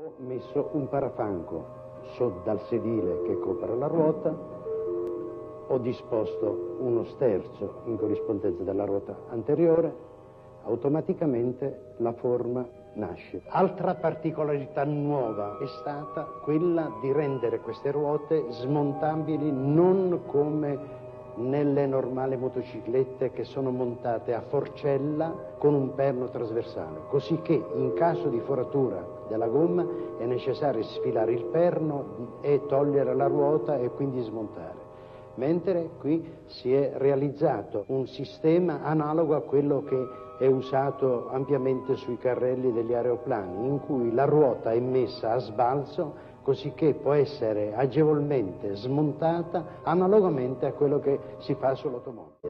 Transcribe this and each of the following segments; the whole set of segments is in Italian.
Ho messo un parafanco dal sedile che copre la ruota, ho disposto uno sterzo in corrispondenza della ruota anteriore, automaticamente la forma nasce. Altra particolarità nuova è stata quella di rendere queste ruote smontabili non come nelle normali motociclette che sono montate a forcella con un perno trasversale, così che in caso di foratura della gomma è necessario sfilare il perno e togliere la ruota e quindi smontare. Mentre qui si è realizzato un sistema analogo a quello che è usato ampiamente sui carrelli degli aeroplani, in cui la ruota è messa a sbalzo così che può essere agevolmente smontata analogamente a quello che si fa sull'automobile.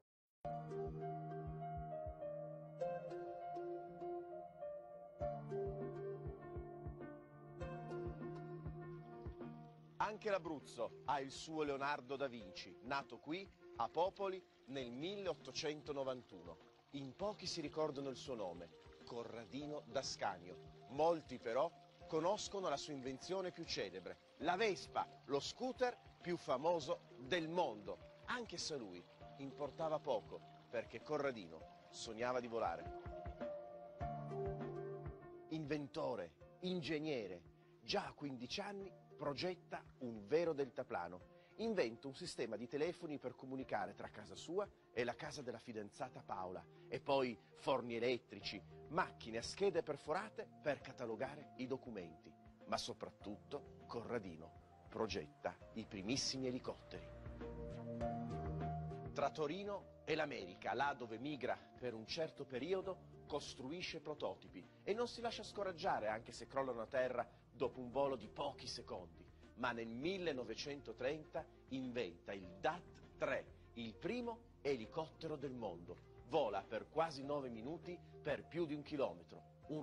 Anche l'Abruzzo ha il suo Leonardo da Vinci, nato qui, a Popoli, nel 1891. In pochi si ricordano il suo nome, Corradino d'Ascanio. Molti però conoscono la sua invenzione più celebre, la Vespa, lo scooter più famoso del mondo. Anche se a lui importava poco, perché Corradino sognava di volare. Inventore, ingegnere, già a 15 anni progetta un vero deltaplano. Inventa un sistema di telefoni per comunicare tra casa sua e la casa della fidanzata Paola. E poi forni elettrici, macchine a schede perforate per catalogare i documenti. Ma soprattutto Corradino progetta i primissimi elicotteri. Tra Torino e l'America, là dove migra per un certo periodo, costruisce prototipi e non si lascia scoraggiare anche se crollano a terra dopo un volo di pochi secondi. Ma nel 1930 inventa il DAT-3, il primo elicottero del mondo. Vola per quasi 9 minuti per più di 1 chilometro, un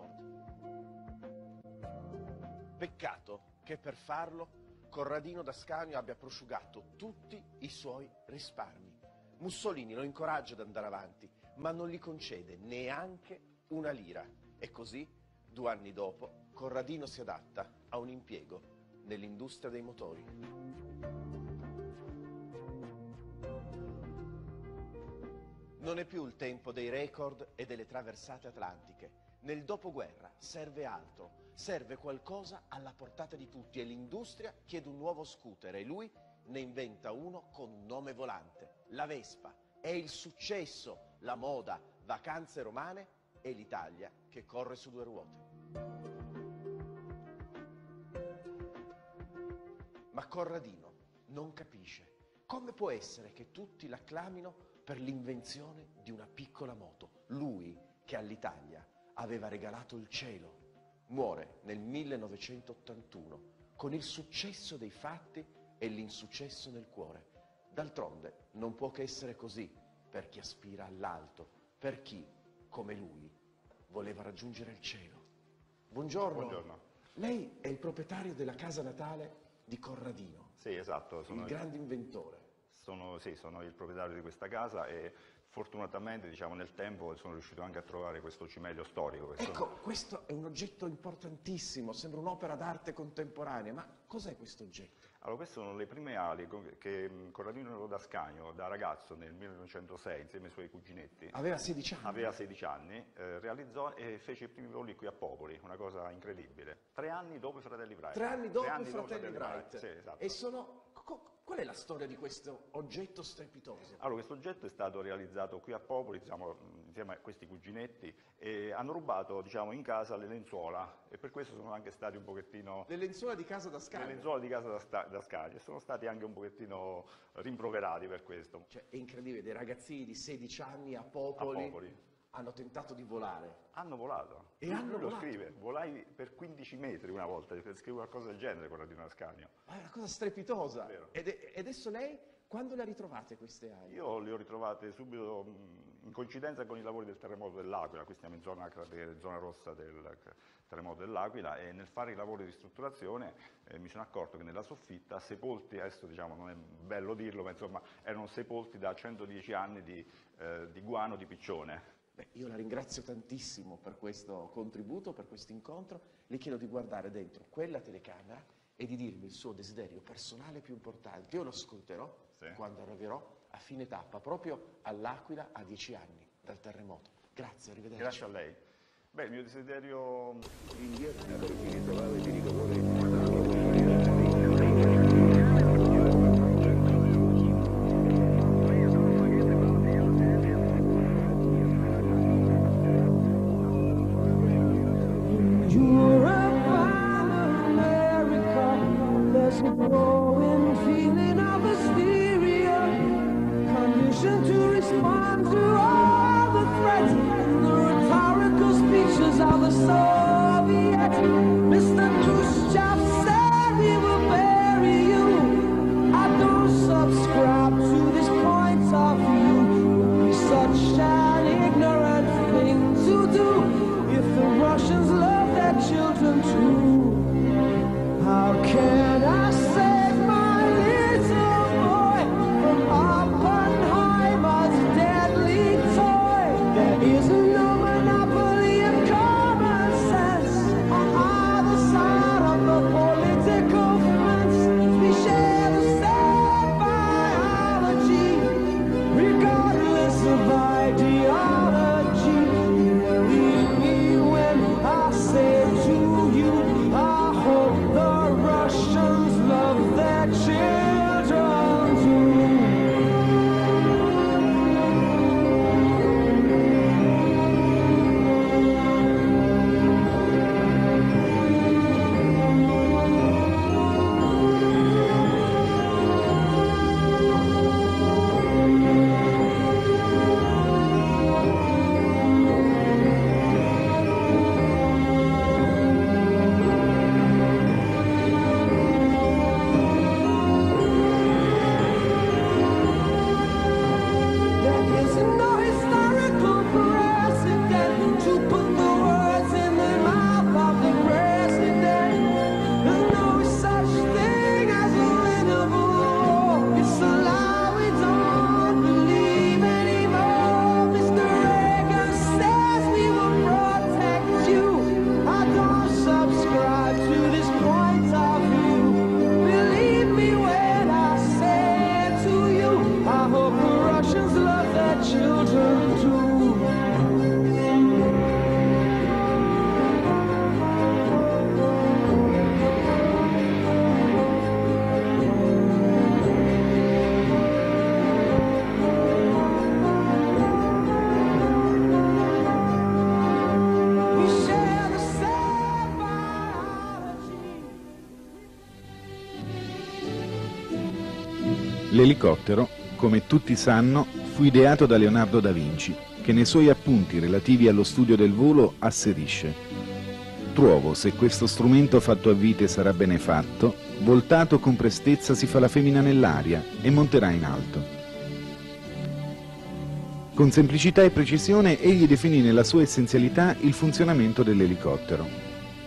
record. Peccato che per farlo Corradino d'Ascanio abbia prosciugato tutti i suoi risparmi. Mussolini lo incoraggia ad andare avanti, ma non gli concede neanche una lira. E così, 2 anni dopo, Corradino si adatta a un impiego nell'industria dei motori. Non è più il tempo dei record e delle traversate atlantiche. Nel dopoguerra serve altro, serve qualcosa alla portata di tutti e l'industria chiede un nuovo scooter e lui ne inventa uno con un nome volante, la Vespa. È il successo, la moda, vacanze romane e l'Italia che corre su 2 ruote. Ma Corradino non capisce come può essere che tutti l'acclamino per l'invenzione di una piccola moto. Lui che all'Italia aveva regalato il cielo. Muore nel 1981 con il successo dei fatti e l'insuccesso nel cuore. D'altronde non può che essere così per chi aspira all'alto, per chi, come lui, voleva raggiungere il cielo. Buongiorno. Buongiorno. Lei è il proprietario della casa natale di Corradino. Sì, esatto. Il grande inventore. Sono il proprietario di questa casa e fortunatamente, diciamo, nel tempo sono riuscito anche a trovare questo cimelio storico. Ecco, questo è un oggetto importantissimo, sembra un'opera d'arte contemporanea, ma cos'è questo oggetto? Allora, queste sono le prime ali che Corradino d'Ascanio, da ragazzo nel 1906, insieme ai suoi cuginetti, aveva 16 anni. Aveva 16 anni, realizzò e fece i primi voli qui a Popoli, una cosa incredibile. 3 anni dopo i fratelli Wright. 3 anni dopo i fratelli Wright. Sì, esatto. E sono... Qual è la storia di questo oggetto strepitoso? Allora, questo oggetto è stato realizzato qui a Popoli, diciamo, insieme a questi cuginetti, e hanno rubato, diciamo, in casa le lenzuola e per questo sono anche stati un pochettino... Le lenzuola di casa d'Ascanio? Le lenzuola di casa d'Ascanio, sono stati anche un pochettino rimproverati per questo. Cioè, è incredibile, dei ragazzini di 16 anni a Popoli. Hanno tentato di volare. Hanno volato. E hanno lo volato. Scrive, volai per 15 metri una volta, scrive qualcosa del genere Corradino d'Ascanio. Ma è una cosa strepitosa. Vero. E adesso lei, quando le ha ritrovate queste ali? Io le ho ritrovate subito in coincidenza con i lavori del terremoto dell'Aquila, qui stiamo in zona rossa del terremoto dell'Aquila, e nel fare i lavori di strutturazione mi sono accorto che nella soffitta, sepolti, adesso diciamo non è bello dirlo, ma insomma erano sepolti da 110 anni di guano di piccione. Beh, io la ringrazio tantissimo per questo contributo, per questo incontro. Le chiedo di guardare dentro quella telecamera e di dirmi il suo desiderio personale più importante. Io lo ascolterò quando arriverò a fine tappa, proprio all'Aquila, a 10 anni dal terremoto. Grazie, arrivederci. Grazie a lei. Beh, il mio desiderio... To respond to all the threats and the rhetorical speeches of the Soviets. Mr. Khrushchev said we will bury you. I don't subscribe to this point of view. It's such an ignorant thing to do. If the Russians love their children too, how can I save my little boy from Oppenheimer's deadly toy? There is no monopoly of common sense on either side of the political fence. We share the same biology, regardless of ideology. Believe me when I say to you, I hope the Russians love their children too. There is no historical precedent to put the words in the mouth of the president. There's no such thing as a winnable war. It's a lie we don't believe anymore. Mr. Reagan says we will protect you. I don't subscribe to this point of view. Believe me when I say to you, I hope the Russians love their children too. We share the same biology. L'elicottero, come tutti sanno, fu ideato da Leonardo da Vinci, che nei suoi appunti relativi allo studio del volo asserisce: «Trovo, se questo strumento fatto a vite sarà bene fatto, voltato con prestezza si fa la femmina nell'aria e monterà in alto». Con semplicità e precisione egli definì nella sua essenzialità il funzionamento dell'elicottero.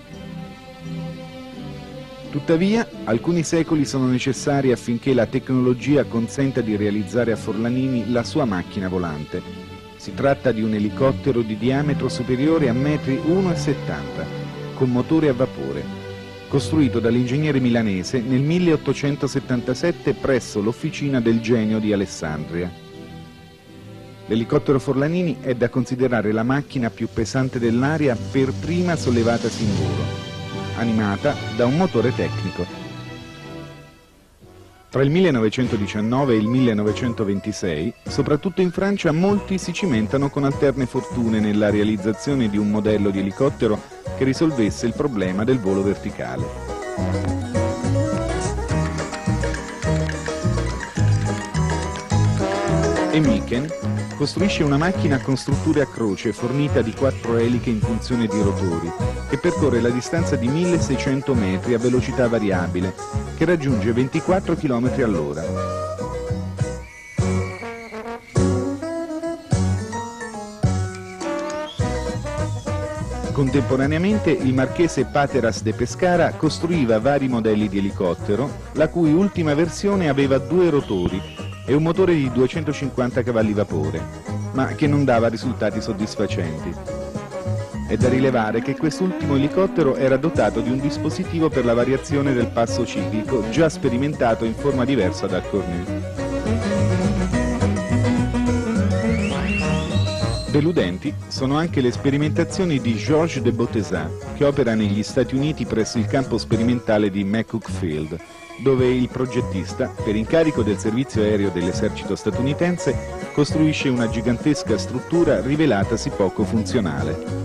Tuttavia, alcuni secoli sono necessari affinché la tecnologia consenta di realizzare a Forlanini la sua macchina volante. Si tratta di un elicottero di diametro superiore a metri 1,70, con motore a vapore, costruito dall'ingegnere milanese nel 1877 presso l'Officina del Genio di Alessandria. L'elicottero Forlanini è da considerare la macchina più pesante dell'aria per prima sollevatasi in volo, animata da un motore tecnico. Tra il 1919 e il 1926, soprattutto in Francia, molti si cimentano con alterne fortune nella realizzazione di un modello di elicottero che risolvesse il problema del volo verticale. Emichen costruisce una macchina con strutture a croce fornita di 4 eliche in funzione di rotori che percorre la distanza di 1600 metri a velocità variabile che raggiunge 24 km all'ora. Contemporaneamente il marchese Pateras de Pescara costruiva vari modelli di elicottero, la cui ultima versione aveva 2 rotori e un motore di 250 cavalli vapore. ma che non dava risultati soddisfacenti. È da rilevare che quest'ultimo elicottero era dotato di un dispositivo per la variazione del passo ciclico già sperimentato in forma diversa dal Cornu. Deludenti sono anche le sperimentazioni di Georges de Bottezin, che opera negli Stati Uniti presso il campo sperimentale di McCook Field, dove il progettista, per incarico del servizio aereo dell'esercito statunitense, costruisce una gigantesca struttura rivelatasi poco funzionale.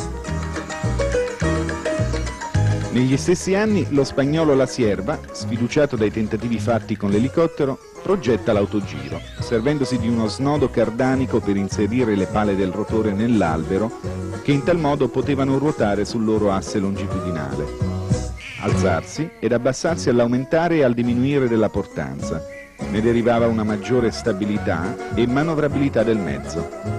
Negli stessi anni lo spagnolo La Cierva, sfiduciato dai tentativi fatti con l'elicottero, progetta l'autogiro, servendosi di uno snodo cardanico per inserire le pale del rotore nell'albero, che in tal modo potevano ruotare sul loro asse longitudinale, alzarsi ed abbassarsi all'aumentare e al diminuire della portanza. Ne derivava una maggiore stabilità e manovrabilità del mezzo.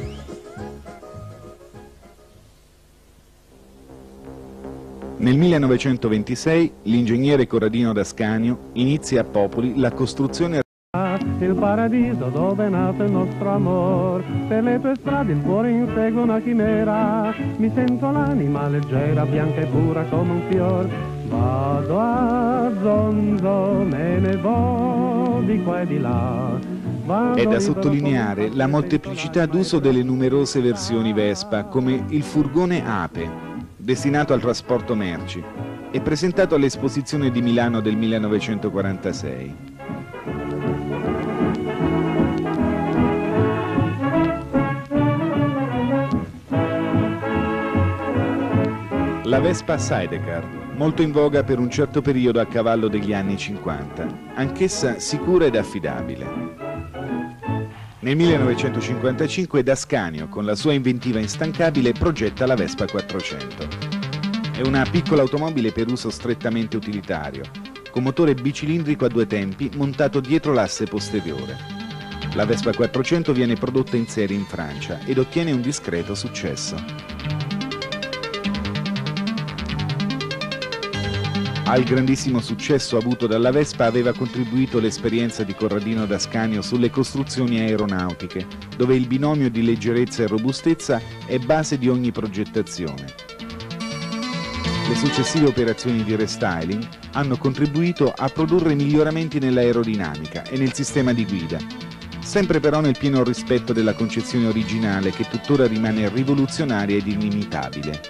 Nel 1926 l'ingegnere Corradino d'Ascanio inizia a Popoli la costruzione. Il paradiso dove è nato il nostro amor, per le tue strade il cuore insegue una chimera, mi sento l'anima leggera, bianca e pura come un fior, vado a zonzo, me ne vo di qua e di là. È da sottolineare la molteplicità d'uso delle numerose versioni Vespa, come il furgone Ape, destinato al trasporto merci, e presentato all'Esposizione di Milano del 1946. La Vespa Sidecar, molto in voga per un certo periodo a cavallo degli anni 50, anch'essa sicura ed affidabile. Nel 1955 D'Ascanio, con la sua inventiva instancabile, progetta la Vespa 400. È una piccola automobile per uso strettamente utilitario, con motore bicilindrico a due tempi montato dietro l'asse posteriore. La Vespa 400 viene prodotta in serie in Francia ed ottiene un discreto successo. Al grandissimo successo avuto dalla Vespa aveva contribuito l'esperienza di Corradino d'Ascanio sulle costruzioni aeronautiche, dove il binomio di leggerezza e robustezza è base di ogni progettazione. Le successive operazioni di restyling hanno contribuito a produrre miglioramenti nell'aerodinamica e nel sistema di guida, sempre però nel pieno rispetto della concezione originale, che tuttora rimane rivoluzionaria ed inimitabile.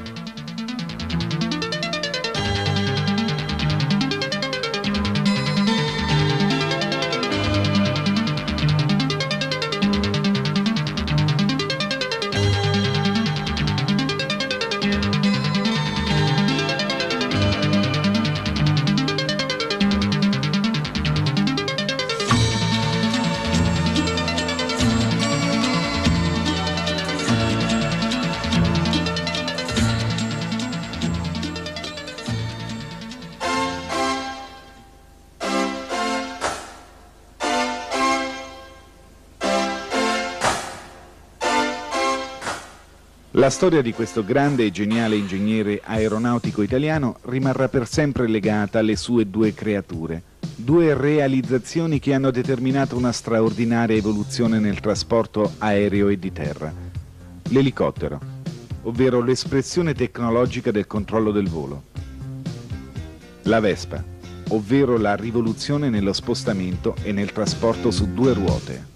La storia di questo grande e geniale ingegnere aeronautico italiano rimarrà per sempre legata alle sue due creature, due realizzazioni che hanno determinato una straordinaria evoluzione nel trasporto aereo e di terra. L'elicottero, ovvero l'espressione tecnologica del controllo del volo. La Vespa, ovvero la rivoluzione nello spostamento e nel trasporto su due ruote.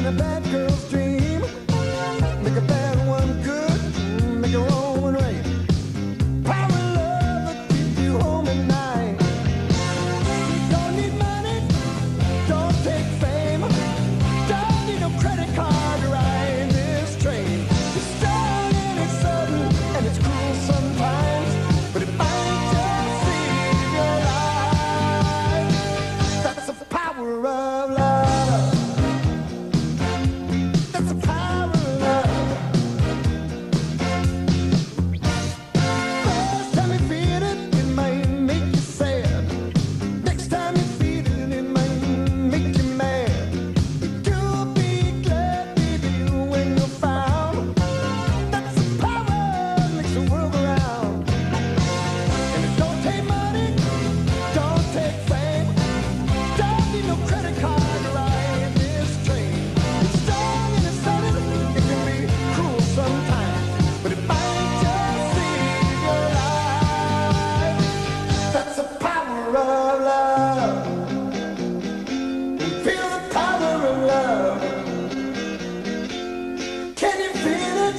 a bad girl's dream. Make a bad one good, make a wrong one right. Power of love will keep you home at night. Don't need money, don't take fame, don't need no credit card to ride this train. It's strong and it's sudden and it's cruel sometimes, but it might just save your life. That's the power of love. That's the power of love. First time you feel it, it might make you sad. Next time you feel it, it might make you mad. You'll be glad, baby, when you're found. That's the power that makes the world go round. And it don't take money, don't take fame, don't need no credit card to ride this train. It's strong and it's sudden, it can be cruel sometimes, but it might just save your life. That's the power of love. Feel the power of love. Can you feel it?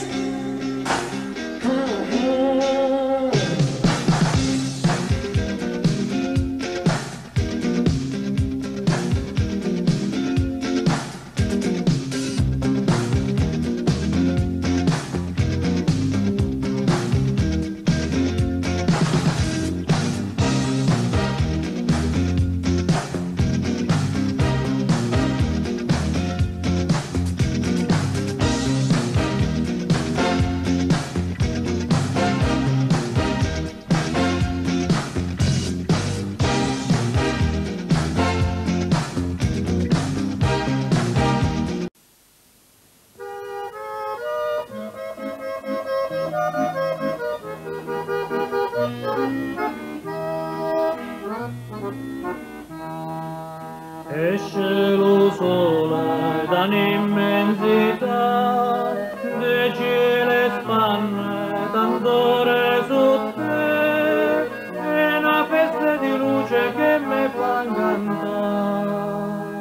Esce lo sole da un'immensità, dici le spanne, tant'ore su te, è una festa di luce che mi fa cantare.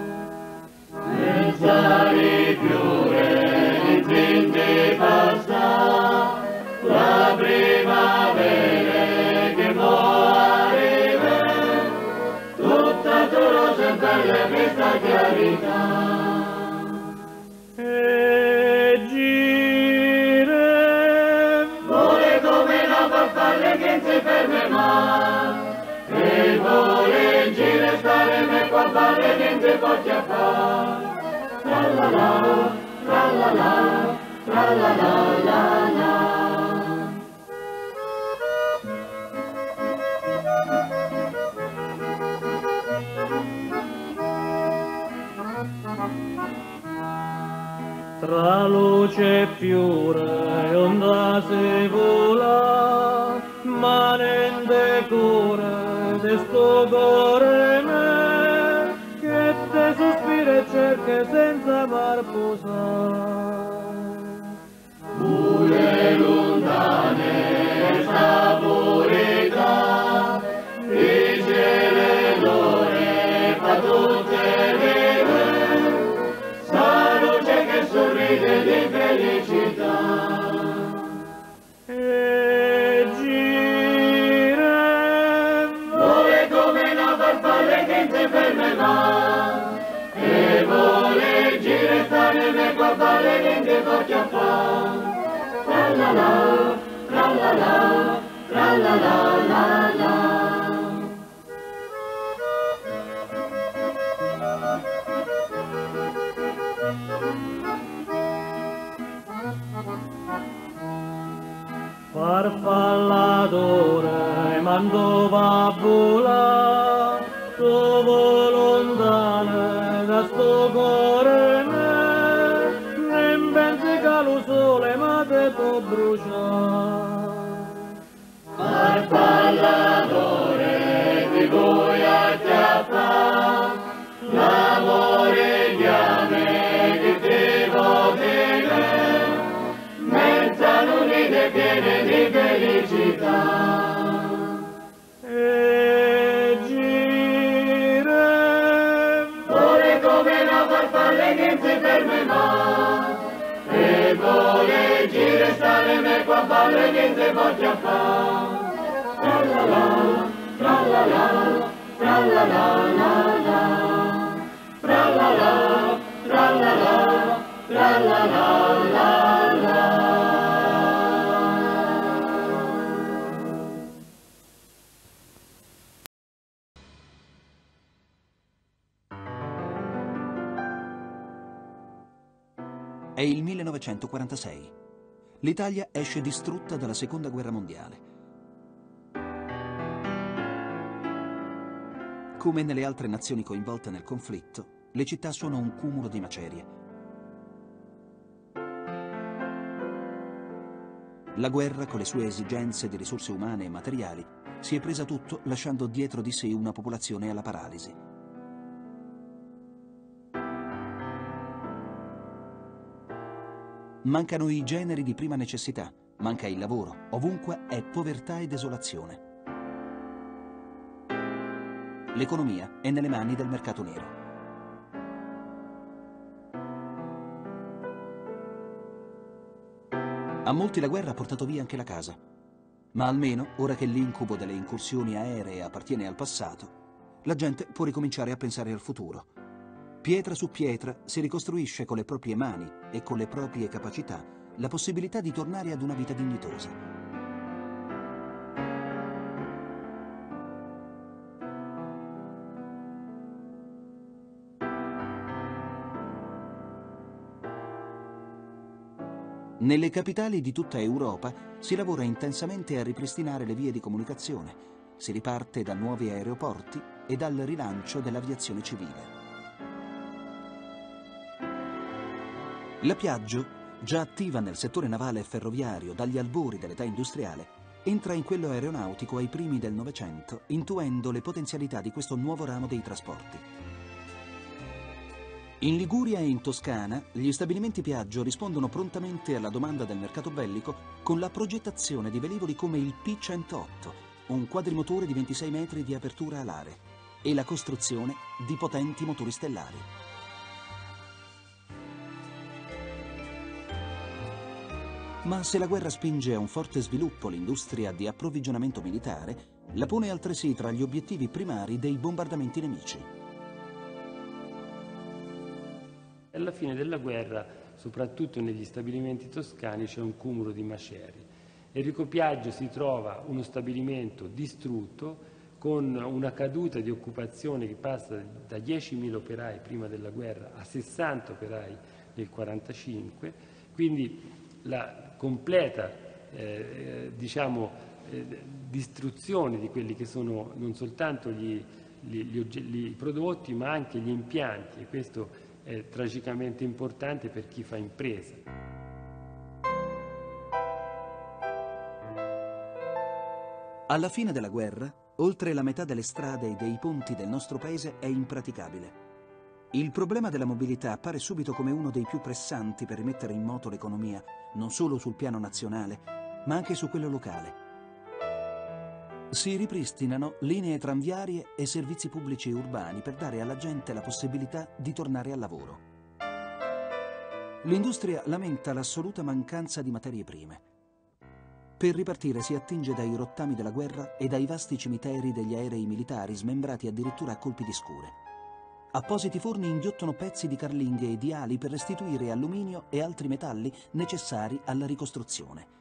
Senza rifiore, di zinzi passa, la primavera che può arrivare, tutta tu rosa bella questa chiarità. E gira, vuole come una farfalla che si ferma mai, e vuole gira stare me qua balle che si può chiappare. Tra la la, tra la la, tra la la la la. Tra luce e fiore onda si vola, ma niente cura di sto cuore me, che te sospira e cerca senza mar posare. Pure lontane sapurità, dice le l'ore fa tutte vive, sa luce che sorride di felicità. E gira, vuole come una farfalla che si ferma mai, e vuole gira stare me qua balle che si può chiappare. Tra la la, tra la la, tra la la la la. Farfallatore mando va a volare, dove lontane da sto cuore me, non pensi che lo sole ma te può bruciare. Farfallatore ti vuoi acchiappare, l'amore chiame che ti può dire, mezz'anni unite piene di felicità. E gira, vuole come una farfalla che si ferma mai, ne me qua balle che se voglio fa. Tra la la, tra la la, tra la la la la, tra la la, tra la la, tra la la la la. È il 1946. L'Italia esce distrutta dalla Seconda Guerra Mondiale. Come nelle altre nazioni coinvolte nel conflitto, le città sono un cumulo di macerie. La guerra, con le sue esigenze di risorse umane e materiali, si è presa tutto lasciando dietro di sé una popolazione alla paralisi. Mancano i generi di prima necessità, manca il lavoro, ovunque è povertà e desolazione. L'economia è nelle mani del mercato nero. A molti la guerra ha portato via anche la casa, ma almeno, ora che l'incubo delle incursioni aeree appartiene al passato, la gente può ricominciare a pensare al futuro. Pietra su pietra si ricostruisce con le proprie mani e con le proprie capacità la possibilità di tornare ad una vita dignitosa. Nelle capitali di tutta Europa si lavora intensamente a ripristinare le vie di comunicazione, si riparte da nuovi aeroporti e dal rilancio dell'aviazione civile. La Piaggio, già attiva nel settore navale e ferroviario dagli albori dell'età industriale, entra in quello aeronautico ai primi del Novecento, intuendo le potenzialità di questo nuovo ramo dei trasporti. In Liguria e in Toscana, gli stabilimenti Piaggio rispondono prontamente alla domanda del mercato bellico con la progettazione di velivoli come il P-108, un quadrimotore di 26 metri di apertura alare, e la costruzione di potenti motori stellari. Ma se la guerra spinge a un forte sviluppo l'industria di approvvigionamento militare, la pone altresì tra gli obiettivi primari dei bombardamenti nemici. Alla fine della guerra, soprattutto negli stabilimenti toscani, c'è un cumulo di macerie. Enrico Piaggio si trova uno stabilimento distrutto con una caduta di occupazione che passa da 10.000 operai prima della guerra a 60 operai nel 1945, quindi la completa distruzione di quelli che sono non soltanto i prodotti ma anche gli impianti, e questo è tragicamente importante per chi fa impresa. Alla fine della guerra, oltre la metà delle strade e dei ponti del nostro paese è impraticabile. Il problema della mobilità appare subito come uno dei più pressanti per rimettere in moto l'economia, non solo sul piano nazionale, ma anche su quello locale. Si ripristinano linee tranviarie e servizi pubblici urbani per dare alla gente la possibilità di tornare al lavoro. L'industria lamenta l'assoluta mancanza di materie prime. Per ripartire si attinge dai rottami della guerra e dai vasti cimiteri degli aerei militari smembrati addirittura a colpi di scure. Appositi forni inghiottono pezzi di carlinghe e di ali per restituire alluminio e altri metalli necessari alla ricostruzione.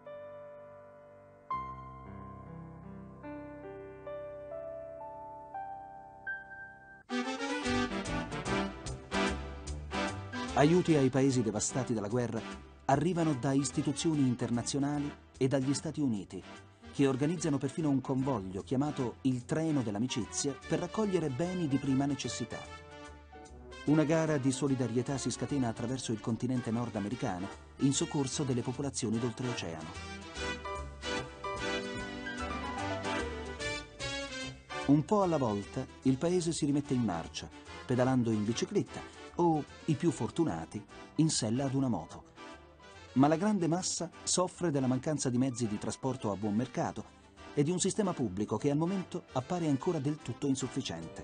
Aiuti ai paesi devastati dalla guerra arrivano da istituzioni internazionali e dagli Stati Uniti, che organizzano perfino un convoglio chiamato il Treno dell'Amicizia per raccogliere beni di prima necessità. Una gara di solidarietà si scatena attraverso il continente nordamericano in soccorso delle popolazioni d'oltreoceano. Un po' alla volta il paese si rimette in marcia, pedalando in bicicletta o, i più fortunati, in sella ad una moto. Ma la grande massa soffre della mancanza di mezzi di trasporto a buon mercato e di un sistema pubblico che al momento appare ancora del tutto insufficiente.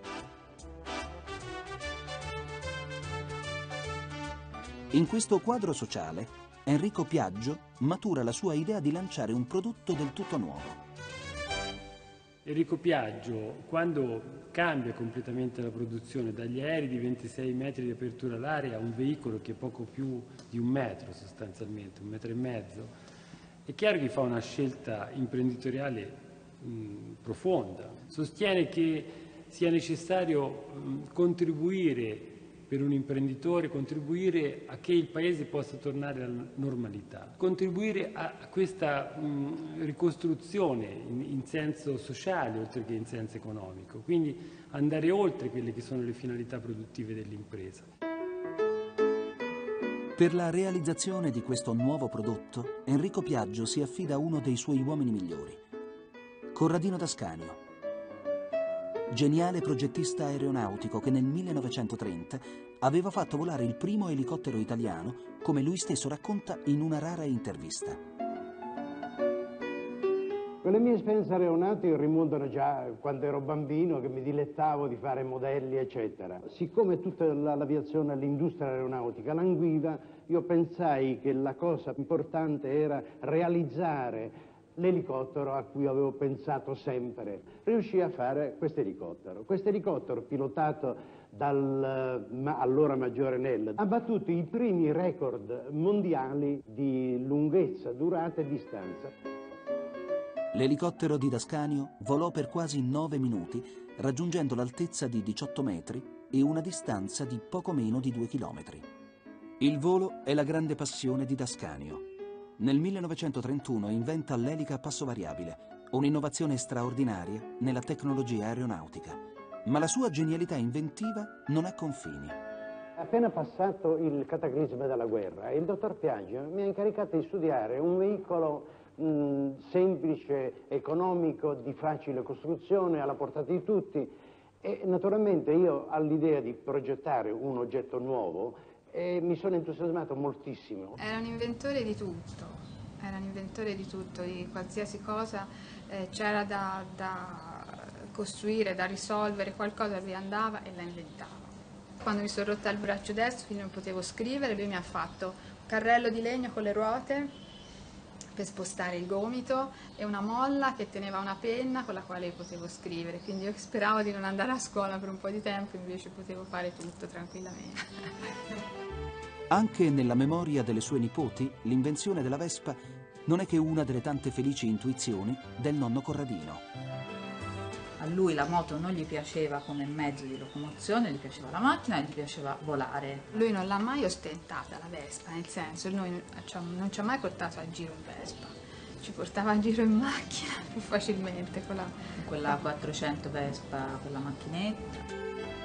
In questo quadro sociale, Enrico Piaggio matura la sua idea di lanciare un prodotto del tutto nuovo. Enrico Piaggio, quando cambia completamente la produzione dagli aerei di 26 metri di apertura all'aria a un veicolo che è poco più di 1 metro sostanzialmente, 1,5 metri, è chiaro che fa una scelta imprenditoriale profonda. Sostiene che sia necessario contribuire per un imprenditore, contribuire a che il Paese possa tornare alla normalità, contribuire a questa ricostruzione in senso sociale oltre che in senso economico, quindi andare oltre quelle che sono le finalità produttive dell'impresa. Per la realizzazione di questo nuovo prodotto, Enrico Piaggio si affida a uno dei suoi uomini migliori, Corradino D'Ascanio, geniale progettista aeronautico che nel 1930 aveva fatto volare il primo elicottero italiano, come lui stesso racconta in una rara intervista. Quelle mie esperienze aeronautiche rimontano già quando ero bambino, che mi dilettavo di fare modelli, eccetera. Siccome tutta l'aviazione, l'industria aeronautica languiva, io pensai che la cosa importante era realizzare l'elicottero a cui avevo pensato sempre. Riuscii a fare questo elicottero pilotato dall'allora maggiore Nell, ha battuto i primi record mondiali di lunghezza, durata e distanza. L'elicottero di D'Ascanio volò per quasi 9 minuti, raggiungendo l'altezza di 18 metri e una distanza di poco meno di 2 chilometri. Il volo è la grande passione di D'Ascanio. Nel 1931 inventa l'elica a passo variabile, un'innovazione straordinaria nella tecnologia aeronautica. Ma la sua genialità inventiva non ha confini. Appena passato il cataclisma della guerra, il dottor Piaggio mi ha incaricato di studiare un veicolo semplice, economico, di facile costruzione, alla portata di tutti, e naturalmente io all'idea di progettare un oggetto nuovo mi sono entusiasmato moltissimo. Era un inventore di tutto, di qualsiasi cosa c'era da costruire, da risolvere, qualcosa lui andava e la inventava. Quando mi sono rotta il braccio destro, quindi non potevo scrivere, lui mi ha fatto un carrello di legno con le ruote per spostare il gomito e una molla che teneva una penna con la quale potevo scrivere, quindi io speravo di non andare a scuola per un po' di tempo, invece potevo fare tutto tranquillamente. Anche nella memoria delle sue nipoti, l'invenzione della Vespa non è che una delle tante felici intuizioni del nonno Corradino. A lui la moto non gli piaceva come mezzo di locomozione, gli piaceva la macchina e gli piaceva volare. Lui non l'ha mai ostentata la Vespa, nel senso, lui non ci ha mai portato a giro in Vespa, ci portava a giro in macchina più facilmente con quella 400 Vespa, quella macchinetta.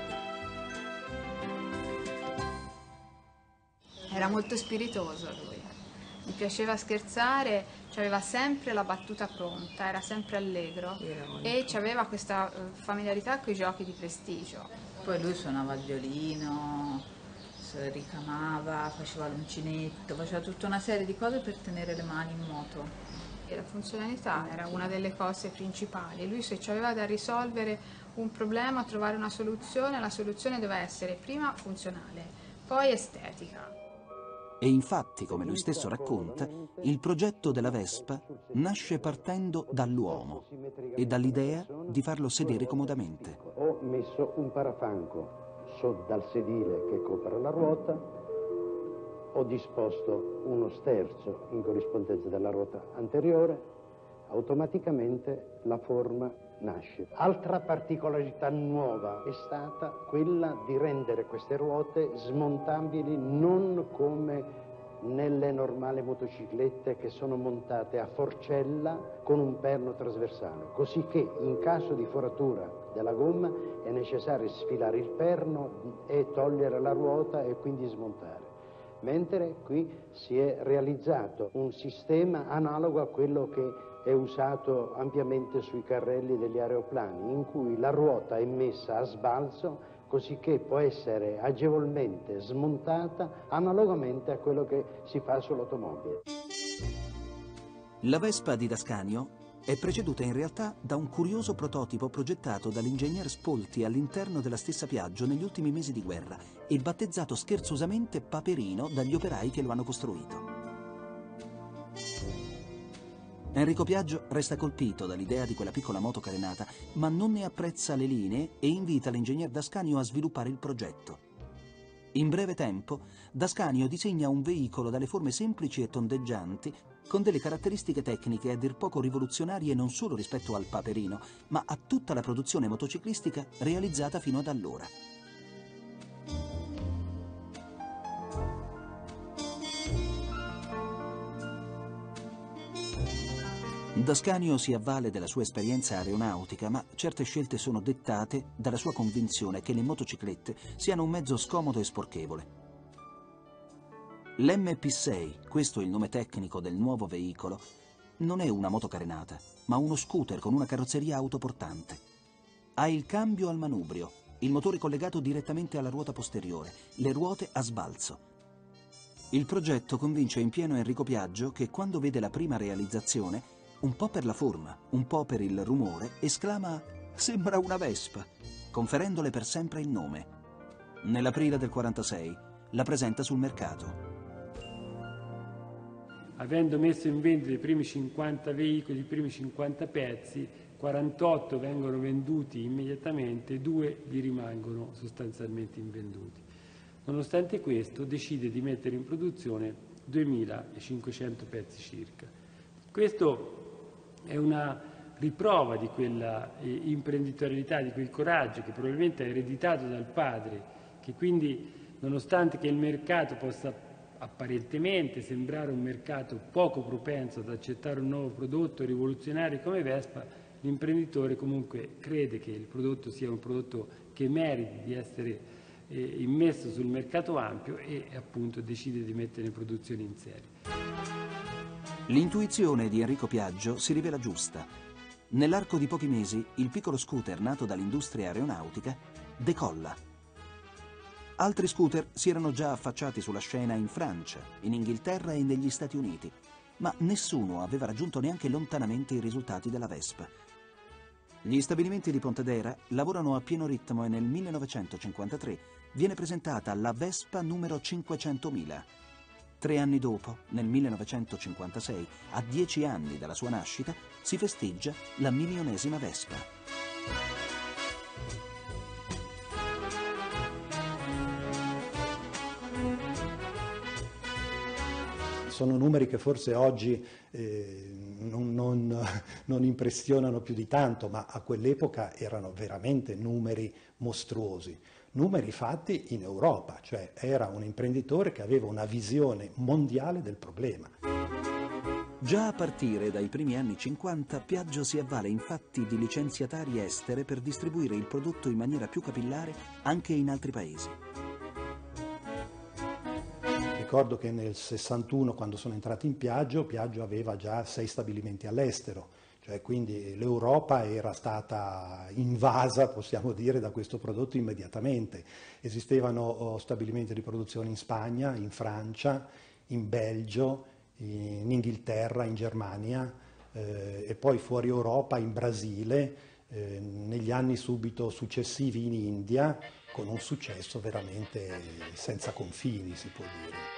Era molto spiritoso lui, gli piaceva scherzare, aveva sempre la battuta pronta, era sempre allegro e aveva questa familiarità con i giochi di prestigio. Poi lui suonava il violino, ricamava, faceva l'uncinetto, faceva tutta una serie di cose per tenere le mani in moto. E la funzionalità era una delle cose principali, lui se aveva da risolvere un problema, trovare una soluzione, la soluzione doveva essere prima funzionale, poi estetica. E infatti, come lui stesso racconta, il progetto della Vespa nasce partendo dall'uomo e dall'idea di farlo sedere comodamente. Ho messo un parafanco dal sedile che copre la ruota, ho disposto uno sterzo in corrispondenza della ruota anteriore, automaticamente la forma nasce. Altra particolarità nuova è stata quella di rendere queste ruote smontabili non come nelle normali motociclette che sono montate a forcella con un perno trasversale, così che in caso di foratura della gomma è necessario sfilare il perno e togliere la ruota e quindi smontare. Mentre qui si è realizzato un sistema analogo a quello che è usato ampiamente sui carrelli degli aeroplani, in cui la ruota è messa a sbalzo così che può essere agevolmente smontata analogamente a quello che si fa sull'automobile. La Vespa di D'Ascanio è preceduta in realtà da un curioso prototipo progettato dall'ingegner Spolti all'interno della stessa Piaggio negli ultimi mesi di guerra e battezzato scherzosamente Paperino dagli operai che lo hanno costruito. Enrico Piaggio resta colpito dall'idea di quella piccola moto carenata, ma non ne apprezza le linee e invita l'ingegner D'Ascanio a sviluppare il progetto. In breve tempo, D'Ascanio disegna un veicolo dalle forme semplici e tondeggianti, con delle caratteristiche tecniche a dir poco rivoluzionarie non solo rispetto al Paperino, ma a tutta la produzione motociclistica realizzata fino ad allora. D'Ascanio si avvale della sua esperienza aeronautica, ma certe scelte sono dettate dalla sua convinzione che le motociclette siano un mezzo scomodo e sporchevole. L'MP6, questo è il nome tecnico del nuovo veicolo, non è una moto carenata, ma uno scooter con una carrozzeria autoportante. Ha il cambio al manubrio, il motore collegato direttamente alla ruota posteriore, le ruote a sbalzo. Il progetto convince in pieno Enrico Piaggio che quando vede la prima realizzazione, un po' per la forma, un po' per il rumore, esclama «Sembra una Vespa», conferendole per sempre il nome. Nell'aprile del 46 la presenta sul mercato. Avendo messo in vendita i primi 50 veicoli, i primi 50 pezzi, 48 vengono venduti immediatamente, 2 gli rimangono sostanzialmente invenduti. Nonostante questo decide di mettere in produzione 2500 pezzi circa. Questo è una riprova di quella imprenditorialità, di quel coraggio che probabilmente ha ereditato dal padre, che quindi, nonostante che il mercato possa apparentemente sembrare un mercato poco propenso ad accettare un nuovo prodotto rivoluzionario come Vespa, l'imprenditore comunque crede che il prodotto sia un prodotto che meriti di essere immesso sul mercato ampio e appunto decide di mettere in produzione in serie. L'intuizione di Enrico Piaggio si rivela giusta. Nell'arco di pochi mesi, il piccolo scooter nato dall'industria aeronautica decolla. Altri scooter si erano già affacciati sulla scena in Francia, in Inghilterra e negli Stati Uniti, ma nessuno aveva raggiunto neanche lontanamente i risultati della Vespa. Gli stabilimenti di Pontedera lavorano a pieno ritmo e nel 1953 viene presentata la Vespa numero 500.000. 3 anni dopo, nel 1956, a 10 anni dalla sua nascita, si festeggia la 1.000.000ª Vespa. Sono numeri che forse oggi non impressionano più di tanto, ma a quell'epoca erano veramente numeri mostruosi. Numeri fatti in Europa, cioè era un imprenditore che aveva una visione mondiale del problema. Già a partire dai primi anni 50, Piaggio si avvale infatti di licenziatari estere per distribuire il prodotto in maniera più capillare anche in altri paesi. Ricordo che nel 61, quando sono entrato in Piaggio, Piaggio aveva già 6 stabilimenti all'estero. Cioè, quindi l'Europa era stata invasa, possiamo dire, da questo prodotto immediatamente. Esistevano stabilimenti di produzione in Spagna, in Francia, in Belgio, in Inghilterra, in Germania e poi fuori Europa, in Brasile, negli anni subito successivi in India, con un successo veramente senza confini, si può dire.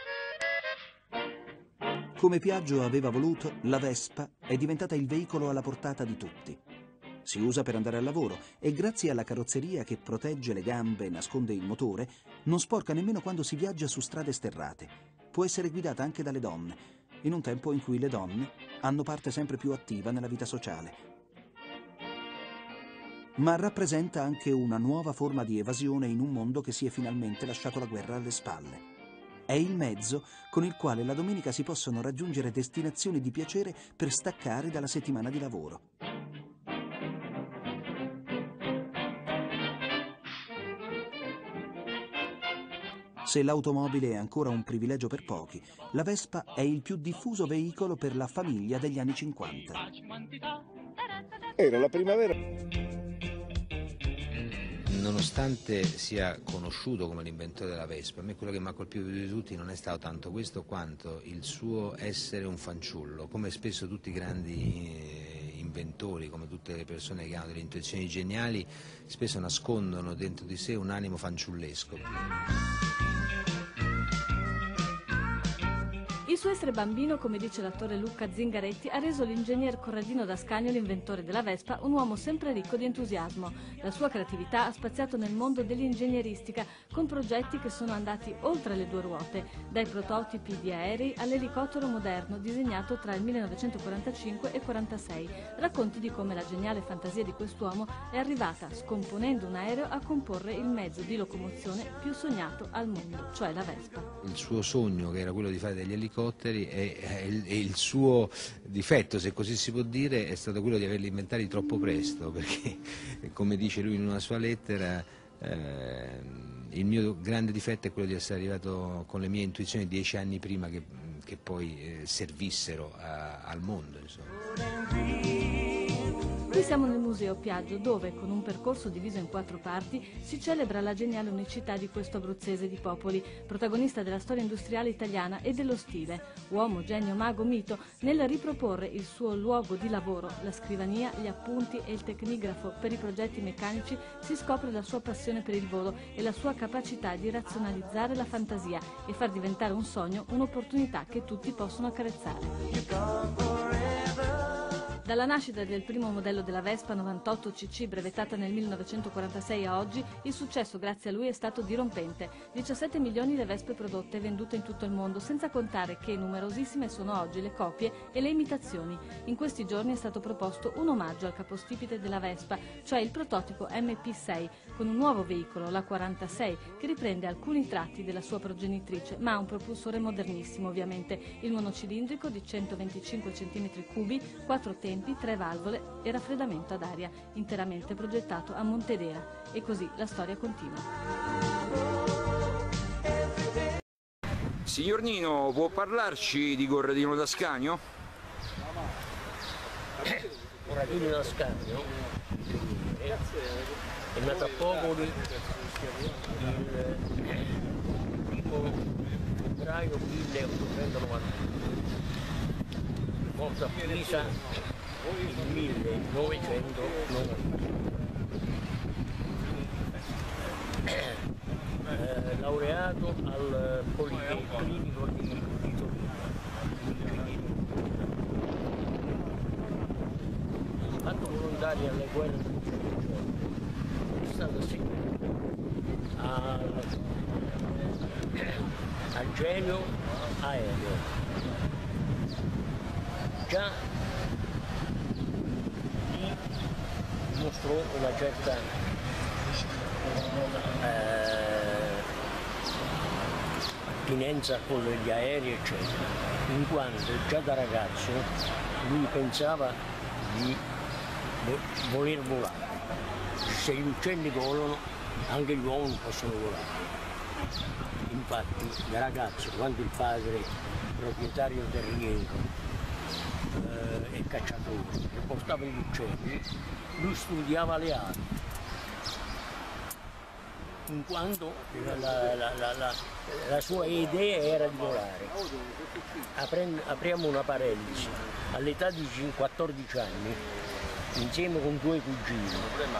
Come Piaggio aveva voluto, la Vespa è diventata il veicolo alla portata di tutti. Si usa per andare al lavoro e grazie alla carrozzeria che protegge le gambe e nasconde il motore, non sporca nemmeno quando si viaggia su strade sterrate. Può essere guidata anche dalle donne, in un tempo in cui le donne hanno parte sempre più attiva nella vita sociale. Ma rappresenta anche una nuova forma di evasione in un mondo che si è finalmente lasciato la guerra alle spalle. È il mezzo con il quale la domenica si possono raggiungere destinazioni di piacere per staccare dalla settimana di lavoro. Se l'automobile è ancora un privilegio per pochi, la Vespa è il più diffuso veicolo per la famiglia degli anni 50. Era la primavera. Nonostante sia conosciuto come l'inventore della Vespa, a me quello che mi ha colpito più di tutti non è stato tanto questo quanto il suo essere un fanciullo, come spesso tutti i grandi inventori, come tutte le persone che hanno delle intuizioni geniali, spesso nascondono dentro di sé un animo fanciullesco. Il suo essere bambino, come dice l'attore Luca Zingaretti, ha reso l'ingegner Corradino d'Ascanio, l'inventore della Vespa, un uomo sempre ricco di entusiasmo. La sua creatività ha spaziato nel mondo dell'ingegneristica con progetti che sono andati oltre le due ruote, dai prototipi di aerei all'elicottero moderno disegnato tra il 1945 e il 1946. Racconti di come la geniale fantasia di quest'uomo è arrivata, scomponendo un aereo, a comporre il mezzo di locomozione più sognato al mondo, cioè la Vespa. Il suo sogno, che era quello di fare degli elicotteri, e il suo difetto, se così si può dire, è stato quello di averli inventati troppo presto, perché, come dice lui in una sua lettera, il mio grande difetto è quello di essere arrivato con le mie intuizioni 10 anni prima che poi servissero al mondo, insomma. Qui siamo nel Museo Piaggio, dove, con un percorso diviso in 4 parti, si celebra la geniale unicità di questo abruzzese di popoli, protagonista della storia industriale italiana e dello stile. Uomo, genio, mago, mito, nel riproporre il suo luogo di lavoro, la scrivania, gli appunti e il tecnigrafo per i progetti meccanici, si scopre la sua passione per il volo e la sua capacità di razionalizzare la fantasia e far diventare un sogno un'opportunità che tutti possono accarezzare. Dalla nascita del primo modello della Vespa 98 cc, brevettata nel 1946 a oggi, il successo grazie a lui è stato dirompente. 17 milioni le Vespe prodotte e vendute in tutto il mondo, senza contare che numerosissime sono oggi le copie e le imitazioni. In questi giorni è stato proposto un omaggio al capostipite della Vespa, cioè il prototipo MP6, con un nuovo veicolo, la 46, che riprende alcuni tratti della sua progenitrice, ma ha un propulsore modernissimo ovviamente, il monocilindrico di 125 cm3, 4 tempi, 3 valvole e raffreddamento ad aria, interamente progettato a Montedera. E così la storia continua. Signor Nino, può parlarci di Corradino d'Ascanio? Corradino d'Ascanio è nato a Popoli il 1° febbraio 1890, morto a Pisa il 1990. Laureato al Politecnico di Torino. Fatto volontario alle guerre del Centro, è stato assegnato al genio aereo. Già lì mostrò una certa attinenza con gli aerei, eccetera, in quanto già da ragazzo lui pensava di voler volare. Se gli uccelli volano, anche gli uomini possono volare. Infatti da ragazzo, quando il padre, proprietario terriero e cacciatore, che portava gli uccelli, lui studiava le avi, in quanto la sua idea era di volare. Apriamo una parentesi, all'età di 14 anni, insieme con 2 cugini,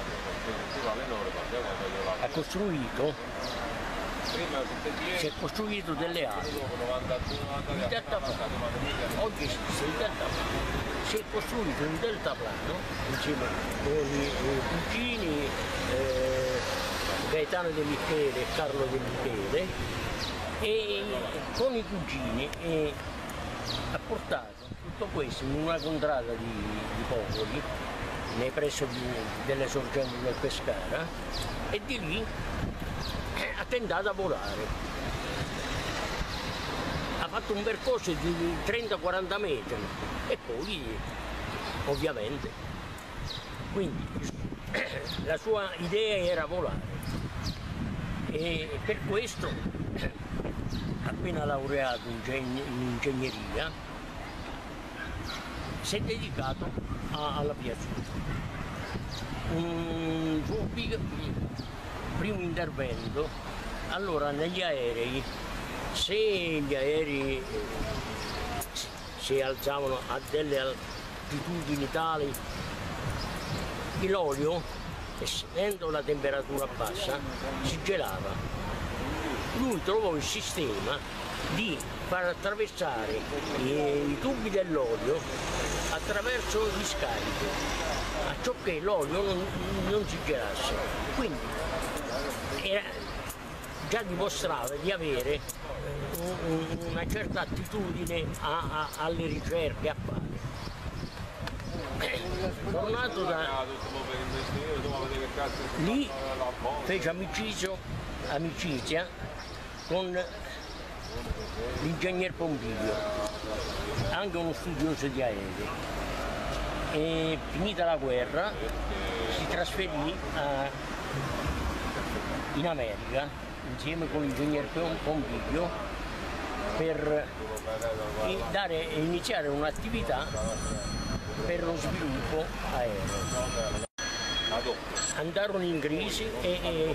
si è costruito delle ali, il deltaplano. Oggi esiste il deltaplano. Si è costruito un deltaplano insieme con i cugini Gaetano De Michele e Carlo De Michele, e con i cugini ha portato tutto questo in una contrada di Popoli, nei pressi delle sorgenti del Pescara, e di lì ha tentato a volare. Ha fatto un percorso di 30-40 metri e poi, ovviamente, quindi la sua idea era volare. E per questo, appena laureato in ingegneria, si è dedicato alla piazzetta. Un suo primo intervento, allora negli aerei, se gli aerei si alzavano a delle altitudini tali, l'olio, essendo la temperatura bassa, si gelava. Lui trovò il sistema di far attraversare i tubi dell'olio attraverso gli scarichi, acciò che l'olio non si gelasse. Quindi già dimostrava di avere una certa attitudine alle ricerche, a fare. Tornato da lì fece amicizia con l'ingegner Pompiglio, anche uno studioso di aerei. E finita la guerra si trasferì in America insieme con l'ingegner Pompiglio per iniziare un'attività per lo sviluppo aereo. Andarono in crisi e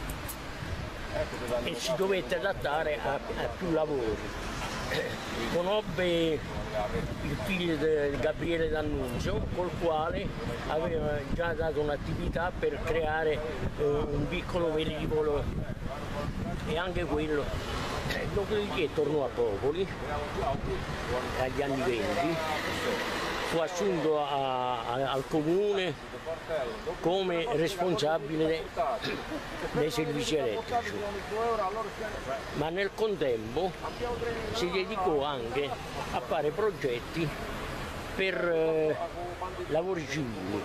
si dovette adattare a più lavori. Conobbe il figlio di Gabriele D'Annunzio, col quale aveva già dato un'attività per creare un piccolo velivolo, e anche quello. Dopodiché tornò a Popoli agli anni 20, fu assunto al comune come responsabile dei servizi elettrici, ma nel contempo si dedicò anche a fare progetti per lavori civili.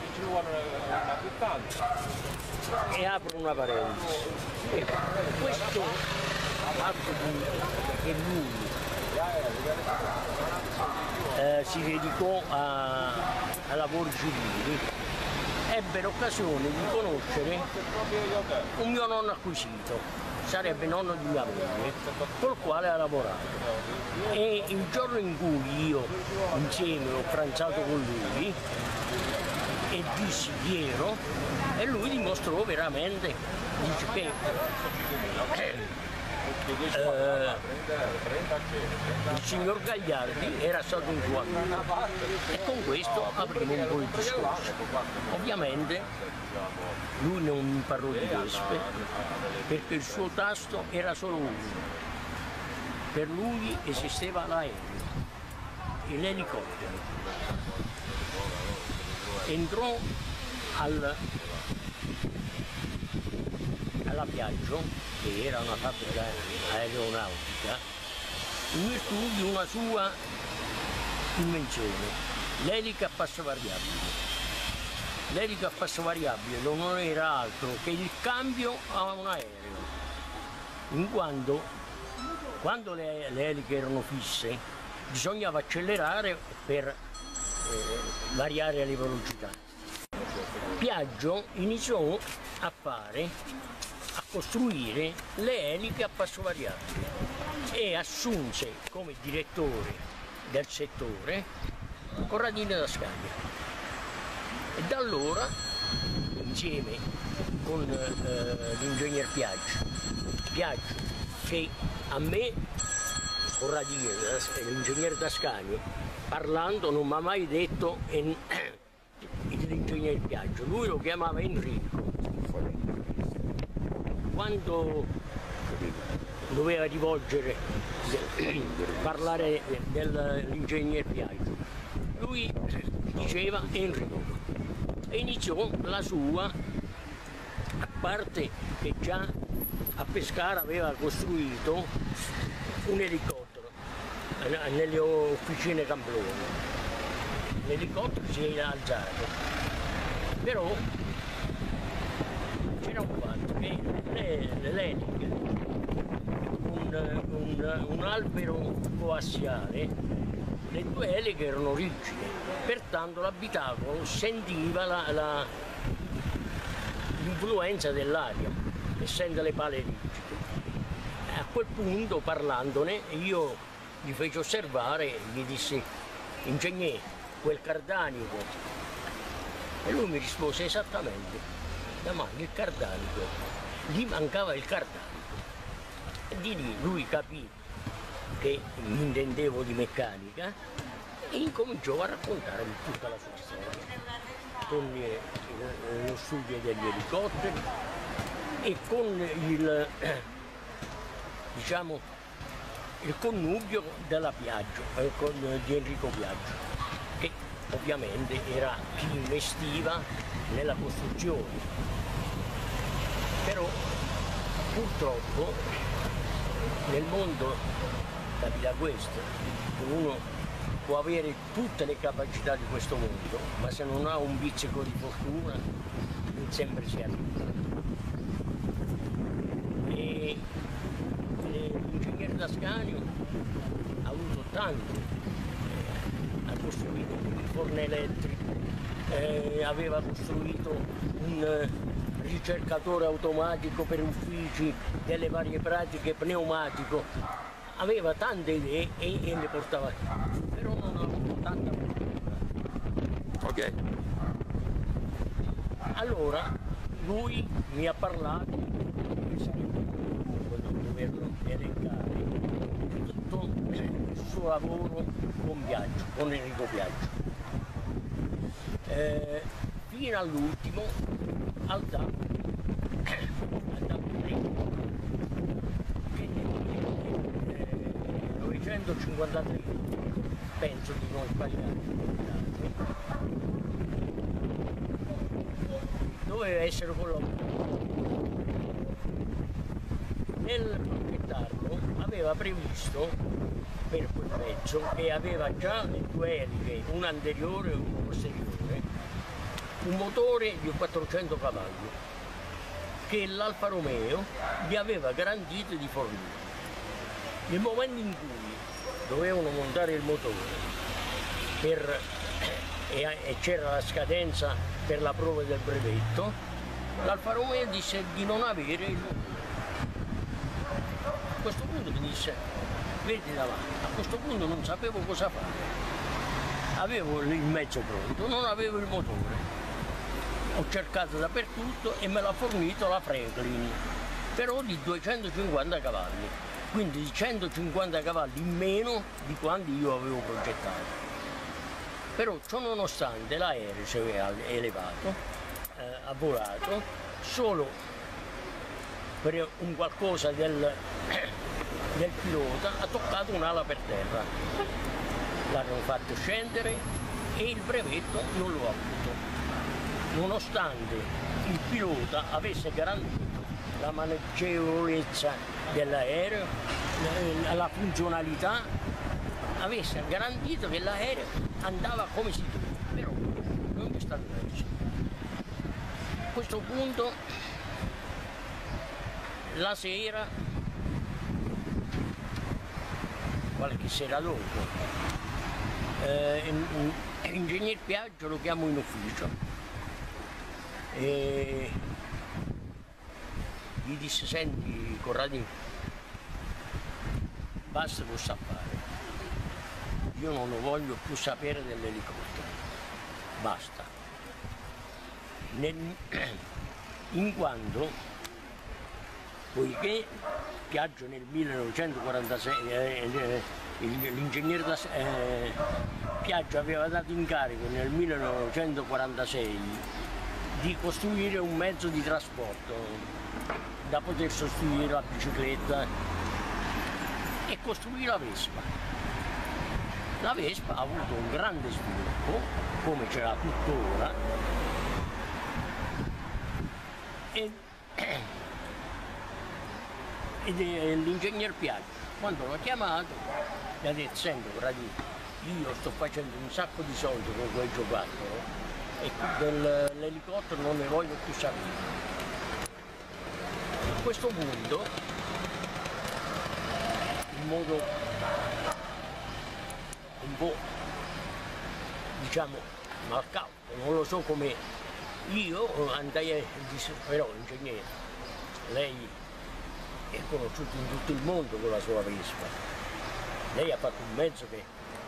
E apro una parentesi, questo fatto che lui si dedicò a lavori civili, ebbe l'occasione di conoscere un mio nonno acquisito, sarebbe nonno di mia moglie, col quale ha lavorato. E il giorno in cui io insieme ho pranzato con lui e dissi chi ero, e lui dimostrò veramente, dice che il signor Gagliardi era stato un suo amico, e con questo aprimo un po' il discorso. Ovviamente lui non mi parlò di vespe perché il suo tasto era solo uno: per lui esisteva l'aereo, l'elicottero. Entrò alla Piaggio, che era una fabbrica aeronautica, in virtù di una sua invenzione, l'elica a passo variabile. L'elica a passo variabile non era altro che il cambio a un aereo, in quando le eliche erano fisse bisognava accelerare per variare le velocità. Piaggio iniziò a costruire le eliche a passo variabile e assunse come direttore del settore Corradino da Scaglia. E da allora, insieme con l'ingegner Piaggio, che a me, Corradino, l'ingegner D'Ascanio, parlando non mi ha mai detto l'ingegner Piaggio, lui lo chiamava Enrico. Quando doveva parlare dell'ingegner Piaggio, lui diceva Enrico, e iniziò la sua, a parte che già a Pescara aveva costruito un elicottero nelle officine Camplone. L'elicottero si era alzato, però c'era un fatto che le eliche, un albero coassiale, le due eliche erano rigide, pertanto l'abitacolo sentiva l'influenza dell'aria, essendo le pale rigide. E a quel punto, parlandone, io gli feci osservare, gli dissi: ingegnere, quel cardanico. E lui mi rispose esattamente: davanti il cardanico, gli mancava il cardanico. E di lì lui capì che mi intendevo di meccanica e incominciò a raccontare tutta la sua storia, con lo studio degli elicotteri e con il connubio della Piaggio, di Enrico Piaggio, che ovviamente era chi investiva nella costruzione. Però purtroppo nel mondo capita questo, che uno può avere tutte le capacità di questo mondo, ma se non ha un pizzico di fortuna non sempre si arriva. E l'ingegnere D'Ascanio ha avuto tanto, ha costruito i forni elettrici, aveva costruito un ricercatore automatico per uffici delle varie pratiche, pneumatico, aveva tante idee e le portava avanti, però non ha avuto tanta fortuna. Ok. Allora lui mi ha parlato che sarebbe lungo non doverlo elencare tutto il suo lavoro con Piaggio, con Enrico Piaggio. Fino all'ultimo al DAP che nel 1953, penso di non sbagliare, doveva essere collaborato. Nel progettarlo aveva previsto per quel pezzo, che aveva già le due eliche, una anteriore e una posteriore, un motore di 400 cavalli che l'Alfa Romeo gli aveva garantito di fornire. Nel momento in cui dovevano montare il motore e c'era la scadenza per la prova del brevetto, l'Alfa Romeo disse di non avere il motore. A questo punto mi disse, vedi davanti, a questo punto non sapevo cosa fare. Avevo il mezzo pronto, non avevo il motore. Ho cercato dappertutto e me l'ha fornito la Franklin, però di 250 cavalli, quindi di 150 cavalli in meno di quanti io avevo progettato. Però ciò nonostante l'aereo si è elevato, ha volato, solo per un qualcosa del pilota ha toccato un'ala per terra. L'hanno fatto scendere e il brevetto non lo ha avuto. Nonostante il pilota avesse garantito la maneggevolezza dell'aereo, la funzionalità, avesse garantito che l'aereo andava come si deve, però non è stato preso. A questo punto, la sera, qualche sera dopo, l'ingegner Piaggio lo chiamo in ufficio e gli disse, senti Corradino, basta con sta fare, io non lo voglio più sapere dell'elicottero, basta. In quanto, poiché Piaggio nel 1946, l'ingegner Piaggio aveva dato incarico nel 1946 di costruire un mezzo di trasporto da poter sostituire la bicicletta e costruì la Vespa. La Vespa ha avuto un grande sviluppo, come ce l'ha tuttora, ed l'ingegner Piaggio, quando l'ho chiamato, mi ha detto, senti Corradino, io sto facendo un sacco di soldi con quel giocattolo e dell'elicottero non ne voglio più sapere. A questo punto, in modo un po', diciamo, marcato, non lo so come, io andai e disse, però ingegnere, lei è conosciuto in tutto il mondo con la sua Vespa, lei ha fatto un mezzo che...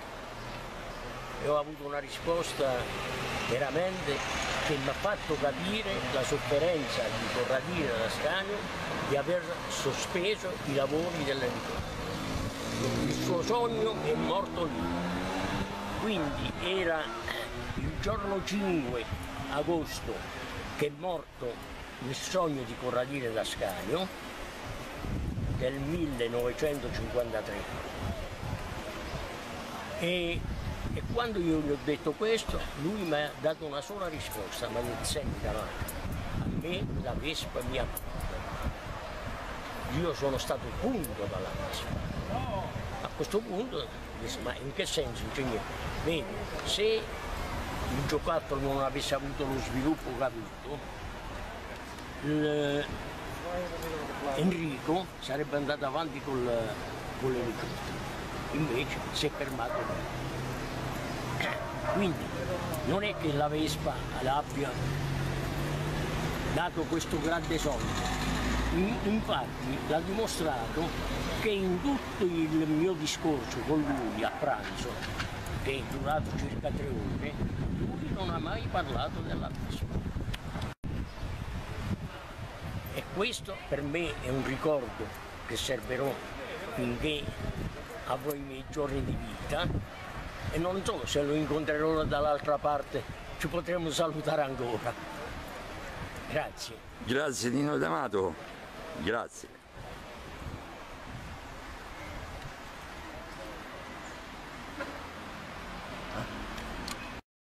E ho avuto una risposta veramente che mi ha fatto capire la sofferenza di Corradino D'Ascanio di aver sospeso i lavori dell'elicottero. Il suo sogno è morto lì. Quindi era il giorno 5 agosto che è morto il sogno di Corradino D'Ascanio, del 1953. E quando io gli ho detto questo, lui mi ha dato una sola risposta, mi ha detto: senti D'Amato, a me la Vespa mi ha punto. Io sono stato punto dalla Vespa. A questo punto, ma in che senso, ingegnere? Vedi, se il giocattolo non avesse avuto lo sviluppo che ha avuto, Enrico sarebbe andato avanti con l'elicottero, invece si è fermato lì. Quindi non è che la Vespa abbia dato questo grande sogno, infatti l'ha dimostrato che in tutto il mio discorso con lui a pranzo, che è durato circa 3 ore, lui non ha mai parlato della Vespa. E questo per me è un ricordo che servirò finché avrò i miei giorni di vita, e non so se lo incontrerò dall'altra parte, ci potremo salutare ancora. Grazie. Grazie Nino D'Amato, grazie.